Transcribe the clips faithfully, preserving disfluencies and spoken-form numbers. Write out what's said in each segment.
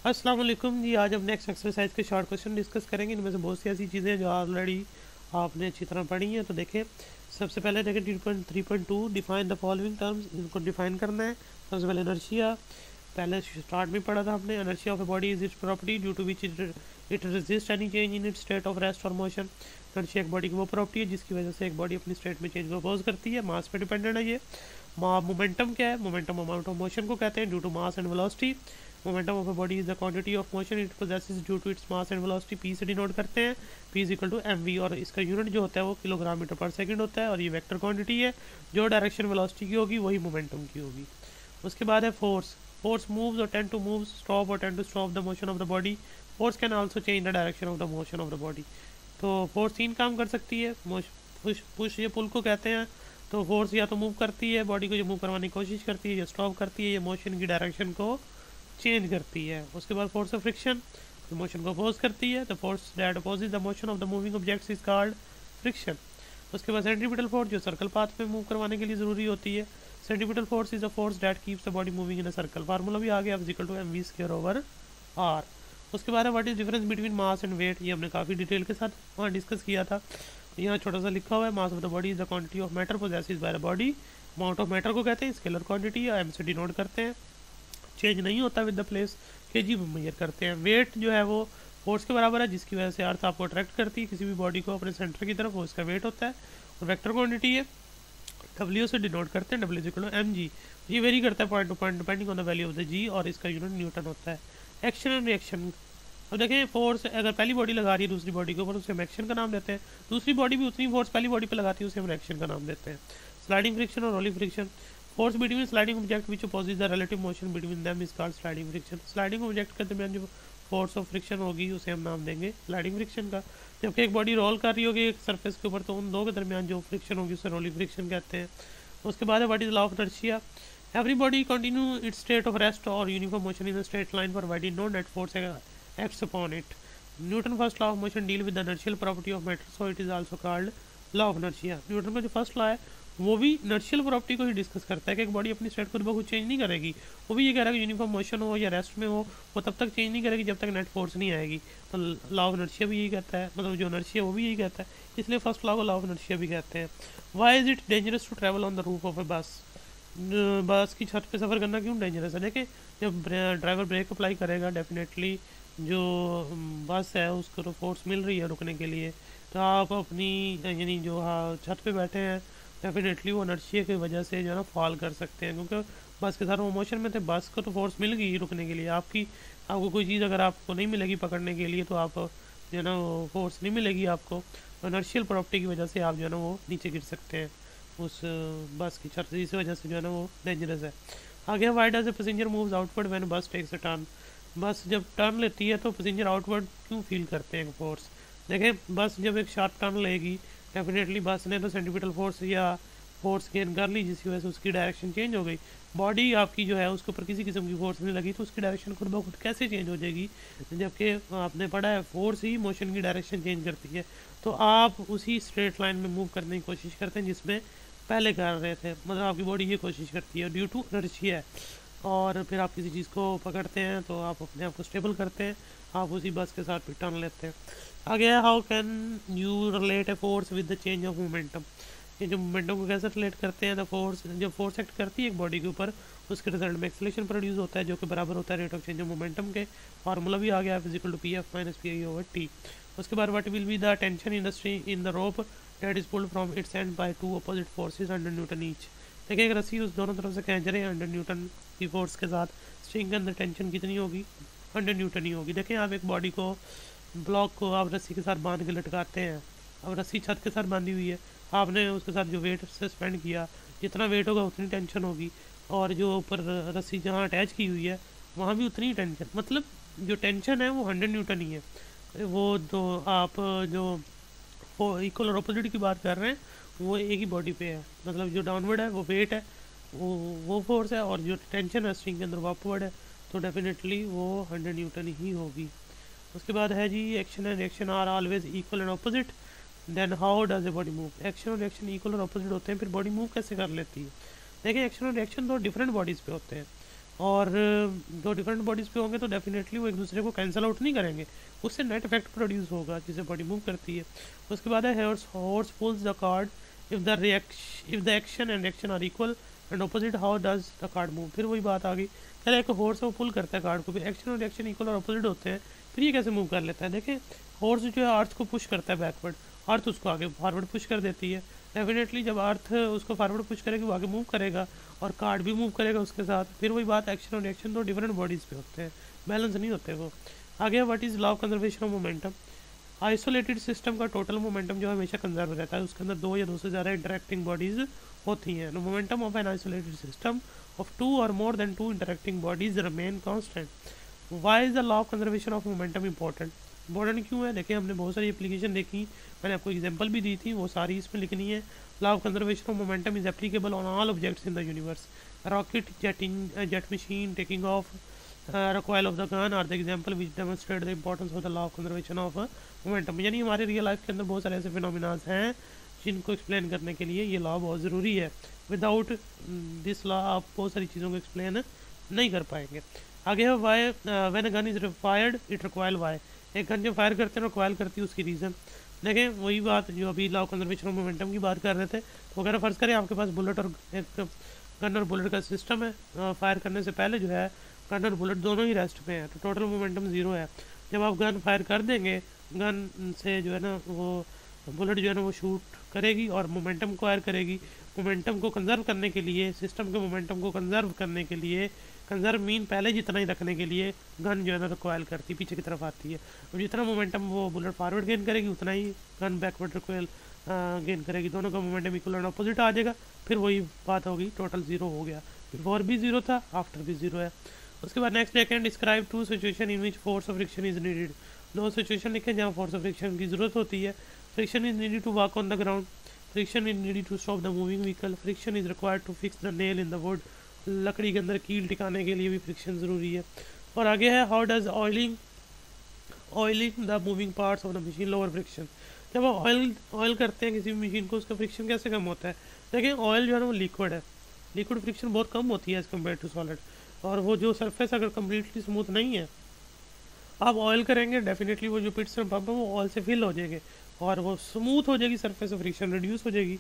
अस्सलाम वालेकुम जी। आज हम नेक्स्ट एक्सरसाइज के शॉर्ट क्वेश्चन डिस्कस करेंगे। इनमें से बहुत सी ऐसी चीज़ें हैं जो ऑलरेडी आपने अच्छी तरह पढ़ी हैं। तो देखें, सबसे पहले देखें three point three point two define the following terms. इनको डिफाइन करना है। सबसे पहले इनर्शिया, पहले स्टार्ट में पढ़ा था हमने। Inertia of a body is its property due to which it it resist any change in its state of rest और मोशन। इनर्शिया एक बॉडी की वो प्रॉपर्टी है जिसकी वजह से एक बॉडी अपनी स्टेट में चेंज को अपोज करती है। मास पे डिपेंडेंट है ये। मोमेंटम क्या है? मोमेंटम अमाउंट ऑफ मोशन को कहते हैं due to mass and velocity. Momentum of a body is the quantity of motion it possesses due to its mass and velocity. P से डिनोट करते हैं। P is equal to M V, और इसका unit जो होता है वो kilogram metre पर सेकंड होता है। और ये वेक्टर क्वांटिटी है। जो डायरेक्शन वेलोसिटी की होगी वही मोमेंटम की होगी। उसके बाद है फोर्स। फोर्स मूव्स और टेंड टू मूव, स्टॉप और tend to stop the motion of the body. Force can also change the direction of the motion of the body. तो फोर्स तीन काम कर सकती है। पुश पुश ये पुल को कहते हैं। तो फोर्स या तो मूव करती है बॉडी को, जो मूव करवाने की कोशिश करती है, या स्टॉप करती है, या मोशन की डायरेक्शन को चेंज करती है। उसके बाद फोर्स ऑफ फ्रिक्शन, तो मोशन को अपोज करती है। The force that opposes the motion of the moving objects is called friction. उसके बाद सेंट्रीपिटल फोर्स, जो सर्कल पाथ में मूव करवाने के लिए ज़रूरी होती है। Centripetal force is a force that keeps the body moving in a circle. Formula भी आ गया, equal to M V square over R. उसके बाद है what is difference between mass and weight. ये हमने काफ़ी डिटेल के साथ वहाँ डिस्कस किया था। यहाँ छोटा सा लिखा हुआ है, mass of the body is the quantity of matter possesses by the body. Amount of matter को कहते हैं स्केलर क्वांटिटी, या एम से डिनोट करते हैं। चेंज नहीं होता विद द प्लेस, के जी में मेजर करते हैं। वेट जो है वो फोर्स के बराबर है जिसकी वजह से अर्थ आपको अट्रैक्ट करती है किसी भी बॉडी को अपने सेंटर की तरफ, वो इसका वेट होता है। और वेक्टर क्वांटिटी है, डब्ल्यू से डिनोट करते हैं, W equal to M G. ये वेरी करता है point to point depending on the value of the G, और इसका यूनिट न्यूटन होता है। Action and reaction. अब देखें, फोर्स अगर पहली बॉडी लगा रही है दूसरी बॉडी के ऊपर, उसे हम एक्शन का नाम देते हैं। दूसरी बॉडी भी उतनी फोर्स पहली बॉडी पर लगाती है, उसे हम रिएक्शन का नाम देते हैं। स्लाइडिंग फ्रिक्शन और rolling friction. Force between sliding object which opposes the relative motion between them is called sliding friction. Sliding object के दरमियान जो फोर्स ऑफ फ्रिक्शन होगी उसे हम नाम देंगे स्लाइडिंग फ्रिक्शन का। जबकि एक बॉडी रोल कर रही होगी एक सरफेस के ऊपर, तो उन दो के दरमियान जो फ्रिक्शन होगी उसे रोलिंग फ्रिक्शन कहते हैं। उसके बाद है what is law of inertia. Every body continue its state of rest और uniform motion in a straight line provided no net force acts upon it. Newton first law of motion deal with the inertial property of matter, so it is also called law of inertia. Newton का जो first law है वो भी inertial property को ही discuss करता है कि एक बॉडी अपनी स्टेट खुद ब खुद चेंज नहीं करेगी। वो भी ये कह रहा है कि यूनिफॉर्म मोशन हो या रेस्ट में हो, वो तब तक चेंज नहीं करेगी जब तक नेट फोर्स नहीं आएगी। तो लॉ ऑफ इनर्शिया भी यही कहता है, मतलब जो इनर्शिया वो भी यही कहता है, इसलिए फर्स्ट लॉ को लॉ ऑफ इनर्शिया भी कहते हैं। Why is it dangerous to travel on the roof of a bus. Bus की छत पे सफ़र करना क्यों डेंजरस है? देखें, जब ड्राइवर ब्रेक अप्लाई करेगा, डेफिनेटली जो बस है उसको तो फोर्स मिल रही है रुकने के लिए, तो आप अपनी यानी जो हाँ छत पे बैठे हैं, डेफिनेटली वो इनर्शिया की वजह से जो है ना फॉल कर सकते हैं, क्योंकि बस के साथ वो मोशन में थे। बस को तो फोर्स मिल गई रुकने के लिए, आपकी आपको कोई चीज़ अगर आपको नहीं मिलेगी पकड़ने के लिए, तो आप जो है ना वो फोर्स नहीं मिलेगी आपको। तो इनर्शियल प्रॉपर्टी की वजह से आप जो है ना वो नीचे गिर सकते हैं उस बस की छत से, इस वजह से जो है ना वो डेंजरस है। आगे why does a passenger moves outward when bus takes a turn. Bus जब टर्न लेती है तो पैसेंजर आउटवर्ड क्यों फील करते हैं फोर्स? देखें, बस जब एक शार्प टर्न लेगी, डेफिनेटली बस ने तो सेंट्रीपिटल फोर्स या फोर्स गेन कर ली, जिसकी वजह से उसकी डायरेक्शन चेंज हो गई। बॉडी आपकी जो है उसके ऊपर किसी किस्म की फोर्स नहीं लगी, तो उसकी डायरेक्शन खुद ब खुद कैसे चेंज हो जाएगी? जबकि आपने पढ़ा है फोर्स ही मोशन की डायरेक्शन चेंज करती है। तो आप उसी स्ट्रेट लाइन में मूव करने की कोशिश करते हैं जिसमें पहले कर रहे थे, मतलब आपकी बॉडी ये कोशिश करती है ड्यू टू इनर्शिया। और फिर आप किसी चीज़ को पकड़ते हैं तो आप अपने आप को स्टेबल करते हैं, आप उसी बस के साथ भी टर्न लेते हैं। आगे how can you relate a force with the change of momentum. ये जो मोमेंटम को कैसे रिलेट करते हैं? द फोर्स, जब फोर्स एक्ट करती है एक बॉडी के ऊपर, उसके रिजल्ट में एक्सेलरेशन प्रोड्यूस होता है जो कि बराबर होता है rate of change of momentum के। फार्मूला भी आ गया, physical to P F minus P I over T. उसके बाद what will be the tension in the string in the rope that is pulled from its end by two opposite forces under newton each. देखिए, एक रस्सी उस दोनों तरफ से खींच रहे हैं अंडर न्यूटन की फोर्स के साथ, स्ट्रिंग के अंदर टेंशन कितनी होगी? अंडर न्यूटन ही होगी। देखें, आप एक बॉडी को, ब्लॉक को आप रस्सी के साथ बांध के लटकाते हैं। अब रस्सी छत के साथ बांधी हुई है, आपने उसके साथ जो वेट सस्पेंड किया, जितना वेट होगा उतनी टेंशन होगी, और जो ऊपर रस्सी जहाँ अटैच की हुई है वहाँ भी उतनी टेंशन, मतलब जो टेंशन है वो हंड्रेड न्यूटन ही है। वो तो आप जो इक्वल और अपोजिट की बात कर रहे हैं वो एक ही बॉडी पे है, मतलब जो डाउनवर्ड है वो वेट है, वो वो फोर्स है, और जो टेंशन है स्ट्रिंग के अंदर वो अपवर्ड है, तो डेफिनेटली वो हंड्रेड न्यूटन ही होगी। उसके बाद है जी action and reaction are always equal and opposite, then how does a body move. Action और रिएक्शन इक्वल और अपोजिट होते हैं, फिर बॉडी मूव कैसे कर लेती है? देखिए, एक्शन और रिएक्शन तो डिफरेंट बॉडीज़ पे होते हैं। और जो डिफरेंट बॉडीज़ पे होंगे तो डेफिनेटली वो एक दूसरे को कैंसिल आउट नहीं करेंगे, उससे नेट इफेक्ट प्रोड्यूस होगा जिसे बॉडी मूव करती है। उसके बाद है horse horse pulls the cart if the reaction if the action and reaction are equal and opposite how does the cart move. फिर वही बात आ गई, कह रहा है कि हॉर्स वो पुल करता है कार्ड को, फिर एक्शन और रिएक्शन इक्वल और अपोजिट होते हैं, फिर ये कैसे मूव कर लेता है। देखें हॉर्स जो है अर्थ को पुश करता है बैकवर्ड, अर्थ उसको आगे फॉरवर्ड पुश कर देती है। डेफिनेटली जब अर्थ उसको फॉरवर्ड पुश करेगी वो आगे मूव करेगा और कार्ड भी मूव करेगा उसके साथ। फिर वही बात, एक्शन और रिएक्शन दो डिफरेंट बॉडीज़ पे होते हैं, बैलेंस नहीं होते वो। आगे what is law of conservation of momentum. Isolated system का टोटल मोमेंटम जो है हमेशा कंजर्व रहता है, उसके अंदर दो या दो से ज़्यादा इंटरेक्टिंग बॉडीज़ होती हैं। Momentum of an isolated system of two और more than two interacting bodies remain constant. Why is the law of conservation of momentum important. Important क्यों है, देखिए हमने बहुत सारी एप्लीकेशन देखी, मैंने आपको एग्जांपल भी दी थी, वो सारी इसमें लिखनी है। Law of conservation of momentum is applicable on all objects in the universe. Rocket, jetting jet machine, taking off, recoil of the gun are the example which demonstrate the importance of the law of conservation of momentum। यानी हमारे real life के अंदर बहुत सारे ऐसे phenomenas हैं जिनको explain करने के लिए ये लॉ बहुत ज़रूरी है। विदाउट दिस लॉ आप बहुत सारी चीज़ों को एक्सप्लेन नहीं कर पाएंगे। आगे है why, when a gun is fired it recoil why. एक गन जब फायर करते हैं रिक्वायल करती है उसकी रीज़न। देखें वही बात जो अभी law of conservation of momentum की बात कर रहे थे, तो अगर फ़र्ज़ करें आपके पास बुलेट और एक गन और बुलेट का सिस्टम है, फायर करने से पहले जो है गन और बुलेट दोनों ही रेस्ट पे हैं, तो टोटल मोमेंटम ज़ीरो है। जब आप गन फायर कर देंगे, गन से जो है ना वो बुलेट जो है ना वो शूट करेगी और मोमेंटम को फायर करेगी। मोमेंटम को कंजर्व करने के लिए, सिस्टम के मोमेंटम को कंजर्व करने के लिए, कंजर्व मीन पहले जितना ही रखने के लिए गन जो है ना रिकॉयल करती है, पीछे की तरफ आती है। और जितना मोमेंटम वो बुलेट फॉरवर्ड गेन करेगी उतना ही गन बैकवर्ड रिकॉयल गेन करेगी। दोनों का मोमेंटम इक्वल एंड अपोजिट आ जाएगा, फिर वही बात होगी, टोटल ज़ीरो हो गया। बिफोर भी ज़ीरो था, आफ्टर भी ज़ीरो है। उसके बाद next can describe two situation in which force of friction is needed. दो सिचुएशन लिखे जहाँ फोर्स ऑफ फ्रिक्शन की जरूरत होती है। Friction is needed to walk on the ground, friction is needed to stop the moving vehicle, friction is required to fix the nail in the wood. लकड़ी के अंदर कील टिकाने के लिए भी फ्रिक्शन ज़रूरी है। और आगे है how does oiling oiling the moving parts of the machine lower friction. जब आप ऑयल ऑयल करते हैं किसी भी मशीन को, उसका फ्रिक्शन कैसे कम होता है। देखिए ऑयल जो है ना वो लिक्विड है, लिक्विड फ्रिक्शन बहुत कम होती है एज़ कम्पेयर टू सॉलिड। और वो जो सरफेस अगर कम्प्लीटली स्मूथ नहीं है, आप ऑयल करेंगे डेफिनेटली वो जो पिट्स एंड पंप है वो ऑयल से फिल हो जाएंगे और वो स्मूथ हो जाएगी, सरफेस ऑफ फ्रिक्शन रिड्यूस हो जाएगी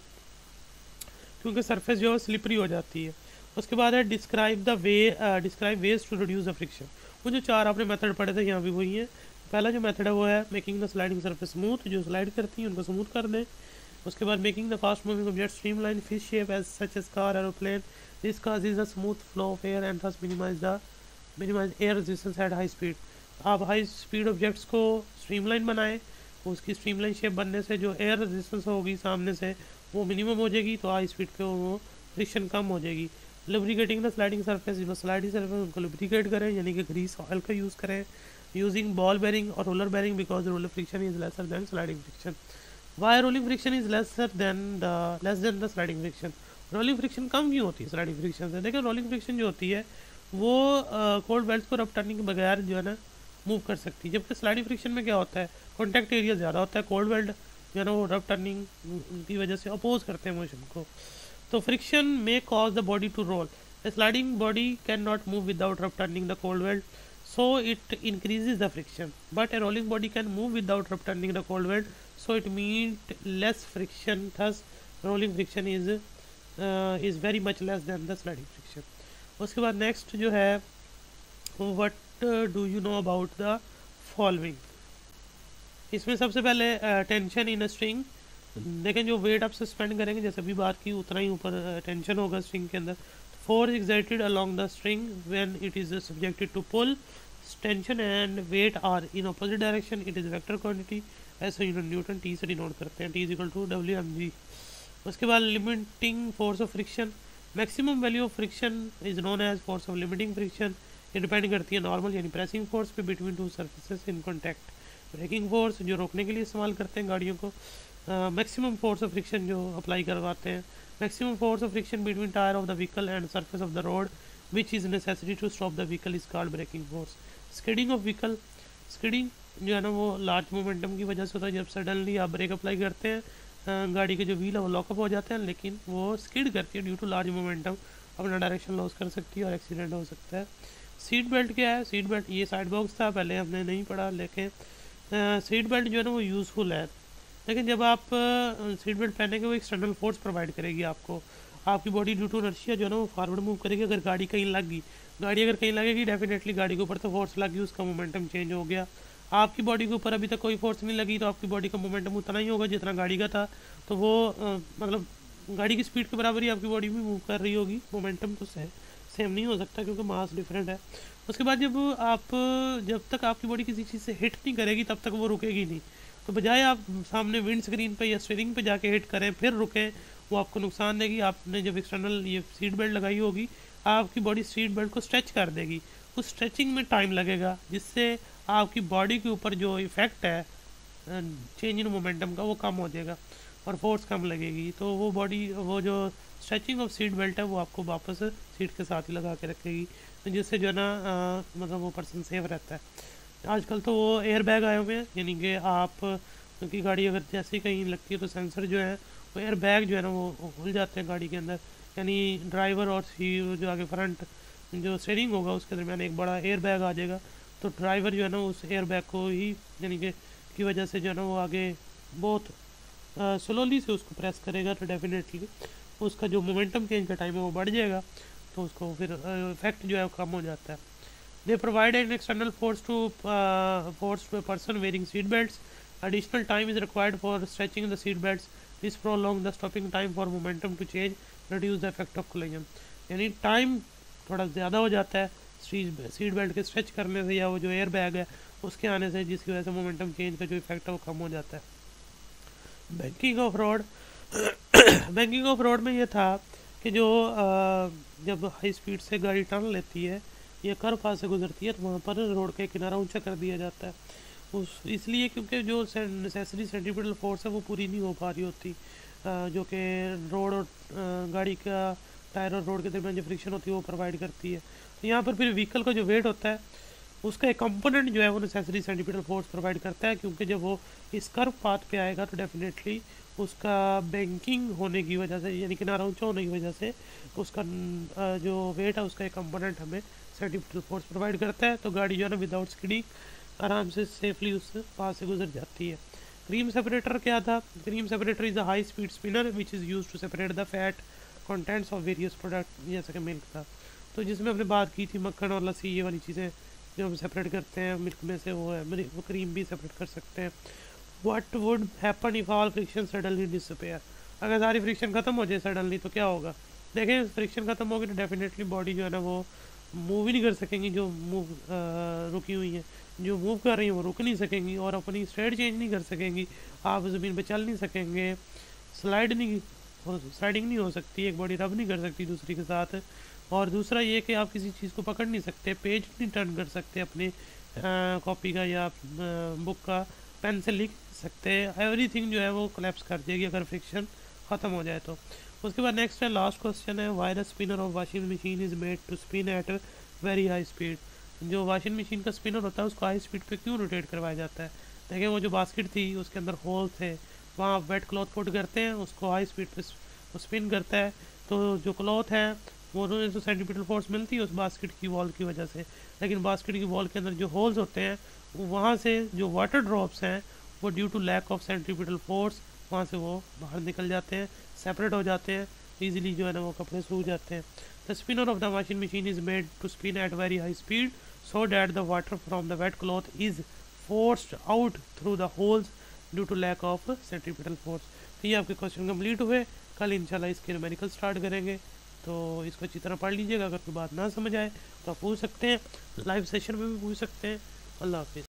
क्योंकि सरफेस जो है स्लिपरी हो जाती है। उसके बाद है describe the way describe ways to reduce the friction. वो जो चार आपने मेथड पढ़े थे यहाँ भी वही है। पहला जो मेथड है वो है making the sliding surface smooth, जो स्लाइड करती है उनको स्मूथ कर दें। उसके बाद making the fast moving object streamline fish shape as such as car aeroplane, this causes a smooth flow of air and thus minimize the minimize air resistance at high speed। आप high speed objects को streamline बनाएं, उसकी streamline shape बनने से जो air resistance होगी सामने से वो मिनिमम हो जाएगी, तो हाई स्पीड पे वो फ्रिक्शन कम हो जाएगी। लुब्रिकेटिंग द स्लाइडिंग सरफेस, जो स्लाइडिंग सरफेस उनको लुब्रिकेट करें यानी कि ग्रीस ऑयल का यूज़ करें। यूजिंग बॉल बेरिंग और roller bearing because roller friction is lesser than sliding friction. Why rolling friction is lesser than the less than the sliding friction. Rolling friction कम क्यों होती है स्लाइडिंग फ्रिक्शन से। देखिए rolling friction जो होती है वो कोल्ड बेल्ट को रब टर्निंग के बगैर जो है ना मूव कर सकती है, जबकि स्लाइडिंग फ्रिक्शन में क्या होता है कॉन्टैक्ट एरिया ज़्यादा होता है। कोल्ड बेल्ट जो है ना वो रब टर्निंग की वजह से अपोज करते हैं मोशन को। तो friction may cause the body to roll, sliding body can not move without rub turning the cold belt, so it increases the friction, but a rolling body can move without rub turning the cold belt, so it means less friction, thus rolling friction is uh, is very much less than the sliding friction। उसके बाद next जो है what uh, do you know about the following। इसमें सबसे पहले tension in a string. देखें जो wait आप सस्पेंड करेंगे जैसे अभी बात की उतना ही ऊपर टेंशन होगा स्ट्रिंग के अंदर। Force exerted along the string when it is subjected to pull, tension and weight are in opposite direction, it is vector quantity, ऐसा यूनिट न्यूटन टी से डिनोट करते हैं, T is equal to W M G. उसके बाद limiting force of friction, maximum value of friction is known as force of limiting friction. ये depend करती है normal यानी प्रेसिंग फोर्स पे between two surfaces in contact. Braking force जो रोकने के लिए इस्तेमाल करते हैं गाड़ियों को। मैक्सिमम फोर्स ऑफ फ्रिक्शन जो अप्लाई करवाते हैं, maximum force of friction between tyre of the vehicle and surface of the road which is necessity to stop the vehicle is called braking force. Skidding of vehicle, skidding जो है ना वो large momentum की वजह से होता है। जब सडनली आप ब्रेक अप्लाई करते हैं गाड़ी के जो व्हील है वो लॉकअप हो जाते हैं, लेकिन वो स्किड करती है ड्यू टू लार्ज मोमेंटम, अपना डायरेक्शन लॉस कर सकती है और एक्सीडेंट हो सकता है। सीट बेल्ट क्या है? सीट बेल्ट ये साइड बॉक्स था, पहले हमने नहीं पढ़ा, लेकिन सीट बेल्ट जो है ना वो यूज़फुल है। लेकिन जब आप सीट बेल्ट पहनेंगे वो एक्सटर्नल फोर्स प्रोवाइड करेगी आपको, आपकी बॉडी ड्यू टू इनर्शिया जो है ना वो फॉरवर्ड मूव करेगी। अगर गाड़ी कहीं लग गई, गाड़ी अगर कहीं लगेगी डेफिनेटली गाड़ी के ऊपर तो फोर्स लगी, उसका मोमेंटम चेंज हो गया। आपकी बॉडी के ऊपर अभी तक कोई फोर्स नहीं लगी तो आपकी बॉडी का मोमेंटम उतना ही होगा जितना गाड़ी का था, तो वो आ, मतलब गाड़ी की स्पीड के बराबर ही आपकी बॉडी भी मूव कर रही होगी। मोमेंटम तो से, सेम नहीं हो सकता क्योंकि मास डिफरेंट है। उसके बाद जब आप जब तक आपकी बॉडी किसी चीज़ से हिट नहीं करेगी तब तक वो रुकेगी नहीं, तो बजाय आप सामने विंड स्क्रीन पे या स्टीयरिंग पे जाके हिट करें फिर रुकें, वो आपको नुकसान देगी। आपने जब एक्सटर्नल ये सीट बेल्ट लगाई होगी, आपकी बॉडी सीट बेल्ट को स्ट्रेच कर देगी, उस स्ट्रेचिंग में टाइम लगेगा, जिससे आपकी बॉडी के ऊपर जो इफ़ेक्ट है चेंज इन मोमेंटम का वो कम हो जाएगा और फोर्स कम लगेगी। तो वो बॉडी वो जो स्ट्रेचिंग ऑफ सीट बेल्ट है वो आपको वापस सीट के साथ ही लगा के रखेगी, जिससे जो है ना मतलब वो पर्सन सेफ रहता है। आजकल तो वो एयर बैग आए हुए हैं, यानी कि आप की गाड़ी अगर जैसे ही कहीं लगती है तो सेंसर जो है वो एयर बैग जो है ना वो खुल जाते हैं गाड़ी के अंदर, यानी ड्राइवर और सी जो आगे फ्रंट जो स्टीयरिंग होगा उसके दरमियान एक बड़ा एयर बैग आ जाएगा। तो ड्राइवर जो है ना उस एयर बैग को ही यानी कि की वजह से जो है ना वो आगे बहुत स्लोली से उसको प्रेस करेगा, तो डेफिनेटली उसका जो मोमेंटम चेंज का टाइम है वो बढ़ जाएगा, तो उसको फिर इफेक्ट जो है वो कम हो जाता है। They provide an external force to force to a person wearing seat belts. Additional time is required for stretching the seat belts. This prolong the stopping time for momentum to change, reduce the effect of collision. यानी time थोड़ा ज़्यादा हो जाता है seat belt के stretch करने से या वो जो एयर बैग है उसके आने से, जिसकी वजह से मोमेंटम चेंज का जो इफेक्ट है वो कम हो जाता है। Banking of road banking of road में ये था कि जो आ, जब हाई स्पीड से गाड़ी टर्न लेती है या कर्व पास से गुजरती है तो वहाँ पर रोड का किनारा ऊंचा कर दिया जाता है, उस इसलिए क्योंकि जो नेसेसरी सेंट्रीपिटल फोर्स है वो पूरी नहीं हो पा रही होती, आ, जो कि रोड और गाड़ी का टायर और रोड के दरमियान जो फ्रिक्शन होती है वो प्रोवाइड करती है। तो यहाँ पर फिर व्हीकल का जो वेट होता है उसका एक कंपोनेंट जो है वो नेसेसरी सेंट्रीपिटल फोर्स प्रोवाइड करता है, क्योंकि जब वो इस कर्व पाथ पे आएगा तो डेफिनेटली उसका बैंकिंग होने की वजह से यानी किनारा ऊंचा होने की वजह से उसका जो वेट है उसका एक कंपोनेंट हमें सेंट्रीपिटल फोर्स प्रोवाइड करता है। तो गाड़ी जो है ना विदाउट स्किडिंग आराम से सेफली उस पास से गुजर जाती है। क्रीम सेपरेटर क्या था? Cream separator is a high speed spinner which is use to separate the fat contents of various product, जैसे कि मिल्क था। तो जिसमें हमने बात की थी मक्खन और लस्सी ये वाली चीज़ें जो हम सेपरेट करते हैं मिल्क में से, वो है वो क्रीम भी सेपरेट कर सकते हैं। What would happen if all friction suddenly disappear? अगर सारी फ्रिक्शन ख़त्म हो जाए सडनली तो क्या होगा? देखें, फ्रिक्शन ख़त्म होगी तो डेफिनेटली बॉडी जो है ना वो मूव ही नहीं कर सकेंगी, जो मूव रुकी हुई हैं, जो मूव कर रही हैं वो रुक नहीं सकेंगी और अपनी स्ट्रेट चेंज नहीं कर सकेंगी, आप ज़मीन पे चल नहीं सकेंगे, स्लाइड नहीं स्लाइडिंग नहीं हो सकती, एक बॉडी रब नहीं कर सकती दूसरी के साथ। और दूसरा ये कि आप किसी चीज़ को पकड़ नहीं सकते, पेज नहीं टर्न कर सकते अपने कॉपी का या बुक का, पेन से लिख सकते, एवरीथिंग जो है वो कोलैप्स कर देगी अगर फ्रिक्शन ख़त्म हो जाए तो। उसके बाद नेक्स्ट है लास्ट क्वेश्चन है, why the spinner of washing machine is made to spin at very high speed? जो वॉशिंग मशीन का स्पिनर होता है उसको हाई स्पीड पे क्यों रोटेट करवाया जाता है? देखिए, वो जो बास्केट थी उसके अंदर होल थे, वहाँ आप वेट क्लॉथ पुट करते हैं, उसको हाई स्पीड पे स्पिन करता है, तो जो क्लॉथ है वो तो सेंट्रीपिटल फोर्स मिलती है उस बास्केट की वॉल की वजह से, लेकिन बास्केट की वॉल के अंदर जो होल्स होते हैं वहाँ से जो वाटर ड्रॉप्स हैं वो due to lack of centripetal force वहाँ से वो बाहर निकल जाते हैं, सेपरेट हो जाते हैं, ईजिली जो है ना वो कपड़े सूख जाते हैं। The spinner of the washing machine is made to spin at very high speed so that the water from the wet cloth is forced out through the holes due to lack of centripetal force. तो ये आपके question complete हुए। कल इंशाल्लाह इसके numerical start करेंगे, तो इसको अच्छी तरह पढ़ लीजिएगा। अगर कोई बात ना समझ आए तो आप पूछ सकते हैं, लाइव सेशन में भी पूछ सकते हैं। अल्लाह हाफिज़।